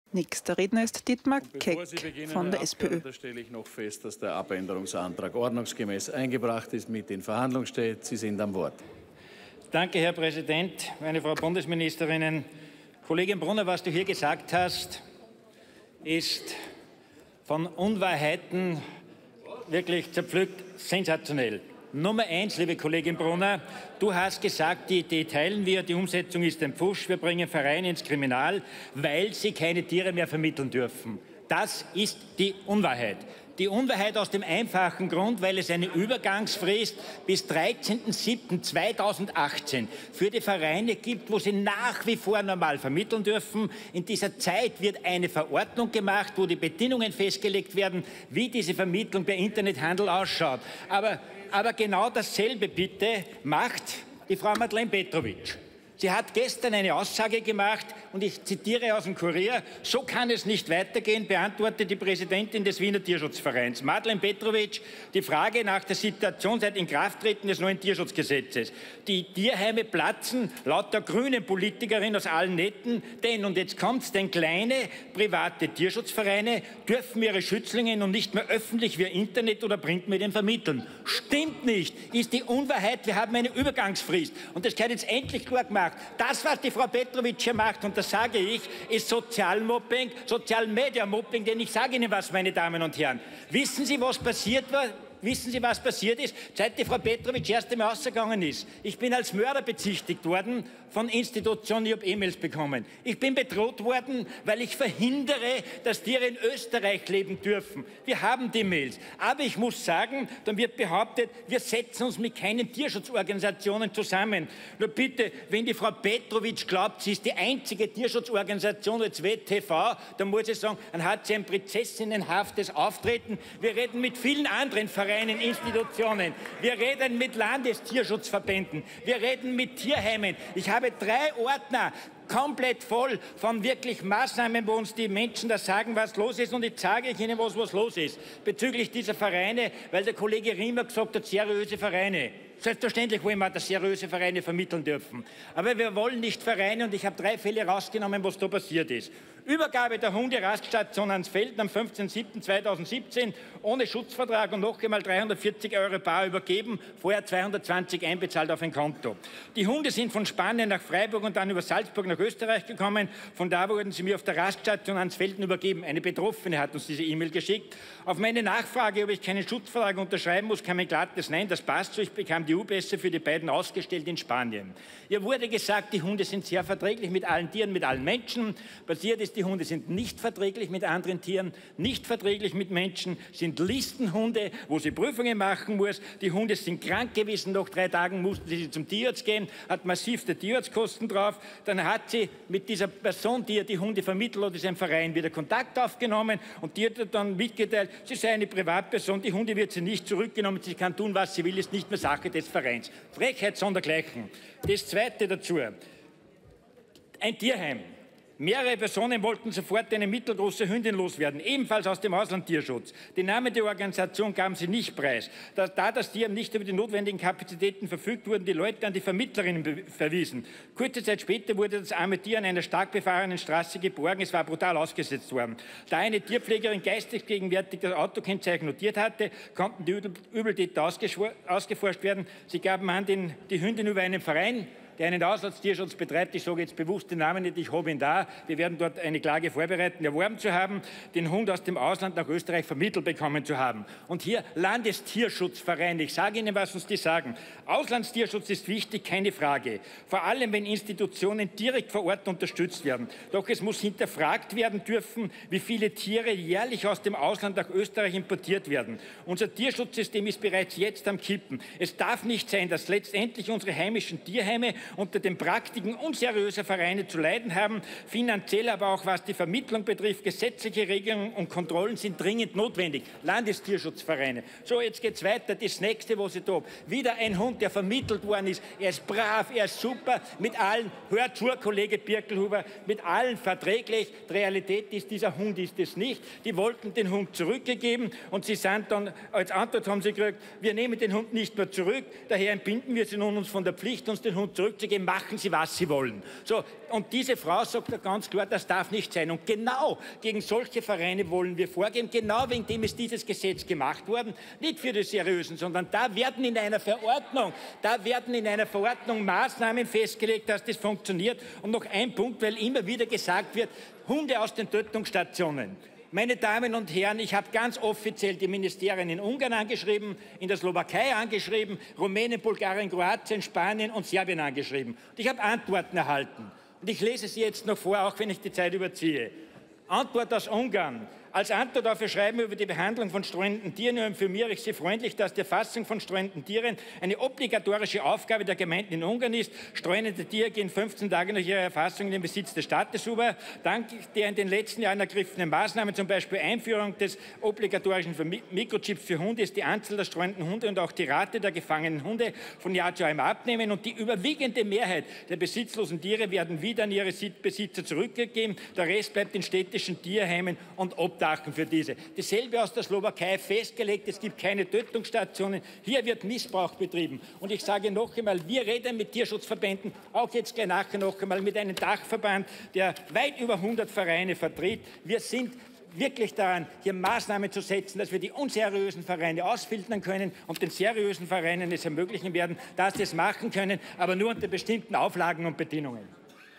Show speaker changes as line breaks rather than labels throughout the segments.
Nächster Redner ist Dietmar Keck von der SPÖ.
Da stelle ich noch fest, dass der Abänderungsantrag ordnungsgemäß eingebracht ist, mit in Verhandlung steht. Sie sind am Wort.
Danke, Herr Präsident. Meine Frau Bundesministerin, Kollegin Brunner, was du hier gesagt hast, ist von Unwahrheiten wirklich zerpflückt sensationell. Nummer eins, liebe Kollegin Brunner, du hast gesagt, die Idee teilen wir, die Umsetzung ist ein Pfusch, wir bringen Vereine ins Kriminal, weil sie keine Tiere mehr vermitteln dürfen. Das ist die Unwahrheit. Die Unwahrheit aus dem einfachen Grund, weil es eine Übergangsfrist bis 13.07.2018 für die Vereine gibt, wo sie nach wie vor normal vermitteln dürfen. In dieser Zeit wird eine Verordnung gemacht, wo die Bedingungen festgelegt werden, wie diese Vermittlung per Internethandel ausschaut. Aber genau dasselbe bitte macht die Frau Madeleine Petrovic. Sie hat gestern eine Aussage gemacht, und ich zitiere aus dem Kurier: So kann es nicht weitergehen, beantwortet die Präsidentin des Wiener Tierschutzvereins. Madeleine Petrovic, die Frage nach der Situation seit Inkrafttreten des neuen Tierschutzgesetzes. Die Tierheime platzen laut der grünen Politikerin aus allen Nähten, denn, und jetzt kommt's, denn kleine private Tierschutzvereine dürfen ihre Schützlinge nun nicht mehr öffentlich via Internet oder Printmedien vermitteln. Stimmt nicht, ist die Unwahrheit, wir haben eine Übergangsfrist. Und das kann jetzt endlich klar gemacht. Das, was die Frau Petrovic hier macht, und das sage ich, ist Sozialmobbing, Social-Media-Mobbing, denn ich sage Ihnen was, meine Damen und Herren. Wissen Sie, was passiert war? Wissen Sie, was passiert ist, seit die Frau Petrovic erst einmal rausgegangen ist? Ich bin als Mörder bezichtigt worden von Institutionen, ich habe E-Mails bekommen. Ich bin bedroht worden, weil ich verhindere, dass Tiere in Österreich leben dürfen. Wir haben die Mails. Aber ich muss sagen, dann wird behauptet, wir setzen uns mit keinen Tierschutzorganisationen zusammen. Nur bitte, wenn die Frau Petrovic glaubt, sie ist die einzige Tierschutzorganisation als WTV, dann muss ich sagen, dann hat sie ein prinzessinnenhaftes Auftreten. Wir reden mit vielen anderen Vereinen, Institutionen. Wir reden mit Landestierschutzverbänden. Wir reden mit Tierheimen. Ich habe 3 Ordner komplett voll von wirklich Maßnahmen, wo uns die Menschen da sagen, was los ist. Und ich sage Ihnen, was los ist bezüglich dieser Vereine, weil der Kollege Riemer gesagt hat, seriöse Vereine. Selbstverständlich wollen wir, dass seriöse Vereine vermitteln dürfen. Aber wir wollen nicht Vereine, und ich habe 3 Fälle rausgenommen, was da passiert ist. Übergabe der Hunde-Raststation Ansfelden am 15.07.2017 ohne Schutzvertrag und noch einmal 340 € bar übergeben, vorher 220 einbezahlt auf ein Konto. Die Hunde sind von Spanien nach Freiburg und dann über Salzburg nach Österreich gekommen. Von da wurden sie mir auf der Raststation Ansfelden übergeben. Eine Betroffene hat uns diese E-Mail geschickt. Auf meine Nachfrage, ob ich keinen Schutzvertrag unterschreiben muss, kam ein glattes Nein, das passt so. Ich bekam die U-Pässe für die beiden ausgestellt in Spanien. Ihr wurde gesagt, die Hunde sind sehr verträglich mit allen Tieren, mit allen Menschen. Passiert ist, die Hunde sind nicht verträglich mit anderen Tieren, nicht verträglich mit Menschen, sind Listenhunde, wo sie Prüfungen machen muss. Die Hunde sind krank gewesen, nach 3 Tagen mussten sie zum Tierarzt gehen, hat massivste Tierarztkosten drauf. Dann hat sie mit dieser Person, die ihr die Hunde vermittelt hat, ist ein Verein, wieder Kontakt aufgenommen, und die hat dann mitgeteilt, sie sei eine Privatperson, die Hunde wird sie nicht zurückgenommen, sie kann tun, was sie will, ist nicht mehr Sache des Vereins. Frechheit sondergleichen. Das Zweite dazu. Ein Tierheim. Mehrere Personen wollten sofort eine mittelgroße Hündin loswerden, ebenfalls aus dem Auslandtierschutz. Den Namen der Organisation gaben sie nicht preis. Da das Tier nicht über die notwendigen Kapazitäten verfügt, wurden die Leute an die Vermittlerinnen verwiesen. Kurze Zeit später wurde das arme Tier an einer stark befahrenen Straße geborgen. Es war brutal ausgesetzt worden. Da eine Tierpflegerin geistig gegenwärtig das Autokennzeichen notiert hatte, konnten die Übeltäter ausgeforscht werden. Sie gaben an, die Hündin über einen Verein, der einen Auslandstierschutz betreibt, ich sage jetzt bewusst den Namen nicht, ich habe ihn da, wir werden dort eine Klage vorbereiten, erworben zu haben, den Hund aus dem Ausland nach Österreich vermittelt bekommen zu haben. Und hier Landestierschutzvereine, ich sage Ihnen, was uns die sagen. Auslandstierschutz ist wichtig, keine Frage. Vor allem, wenn Institutionen direkt vor Ort unterstützt werden. Doch es muss hinterfragt werden dürfen, wie viele Tiere jährlich aus dem Ausland nach Österreich importiert werden. Unser Tierschutzsystem ist bereits jetzt am Kippen. Es darf nicht sein, dass letztendlich unsere heimischen Tierheime unter den Praktiken unseriöser Vereine zu leiden haben, finanziell, aber auch was die Vermittlung betrifft. Gesetzliche Regelungen und Kontrollen sind dringend notwendig. Landestierschutzvereine. So, jetzt geht's weiter. Das nächste, was ich da habe. Wieder ein Hund, der vermittelt worden ist. Er ist brav, er ist super, mit allen, hört zu, Kollege Birkelhuber, mit allen verträglich. Die Realität ist, dieser Hund ist es nicht. Die wollten den Hund zurückgegeben, und sie sind dann, als Antwort haben sie gekriegt, wir nehmen den Hund nicht mehr zurück, daher entbinden wir sie nun uns von der Pflicht, uns den Hund zurückzugeben. Stutzige, machen Sie, was Sie wollen. So, und diese Frau sagt da ganz klar, das darf nicht sein. Und genau gegen solche Vereine wollen wir vorgehen. Genau wegen dem ist dieses Gesetz gemacht worden. Nicht für die Seriösen, sondern da werden in einer Verordnung Maßnahmen festgelegt, dass das funktioniert. Und noch ein Punkt, weil immer wieder gesagt wird, Hunde aus den Tötungsstationen. Meine Damen und Herren, ich habe ganz offiziell die Ministerien in Ungarn angeschrieben, in der Slowakei angeschrieben, Rumänien, Bulgarien, Kroatien, Spanien und Serbien angeschrieben. Und ich habe Antworten erhalten. Und ich lese sie jetzt noch vor, auch wenn ich die Zeit überziehe. Antwort aus Ungarn. Als Antwort auf Ihr Schreiben über die Behandlung von streunenden Tieren informiere ich Sie freundlich, dass die Erfassung von streunenden Tieren eine obligatorische Aufgabe der Gemeinden in Ungarn ist. Streunende Tiere gehen 15 Tage nach ihrer Erfassung in den Besitz des Staates über. Dank der in den letzten Jahren ergriffenen Maßnahmen, zum Beispiel Einführung des obligatorischen Mikrochips für Hunde, ist die Anzahl der streunenden Hunde und auch die Rate der gefangenen Hunde von Jahr zu Jahr im Abnehmen. Und die überwiegende Mehrheit der besitzlosen Tiere werden wieder an ihre Besitzer zurückgegeben. Der Rest bleibt in städtischen Tierheimen und Obdachen für diese. Dasselbe aus der Slowakei festgelegt, es gibt keine Tötungsstationen, hier wird Missbrauch betrieben. Und ich sage noch einmal, wir reden mit Tierschutzverbänden, auch jetzt gleich nachher noch einmal mit einem Dachverband, der weit über 100 Vereine vertritt. Wir sind wirklich daran, hier Maßnahmen zu setzen, dass wir die unseriösen Vereine ausfiltern können und den seriösen Vereinen es ermöglichen werden, dass sie es machen können, aber nur unter bestimmten Auflagen und Bedingungen.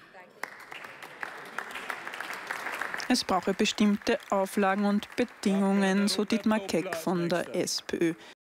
Es brauche bestimmte Auflagen und Bedingungen, so Dietmar Keck von der SPÖ.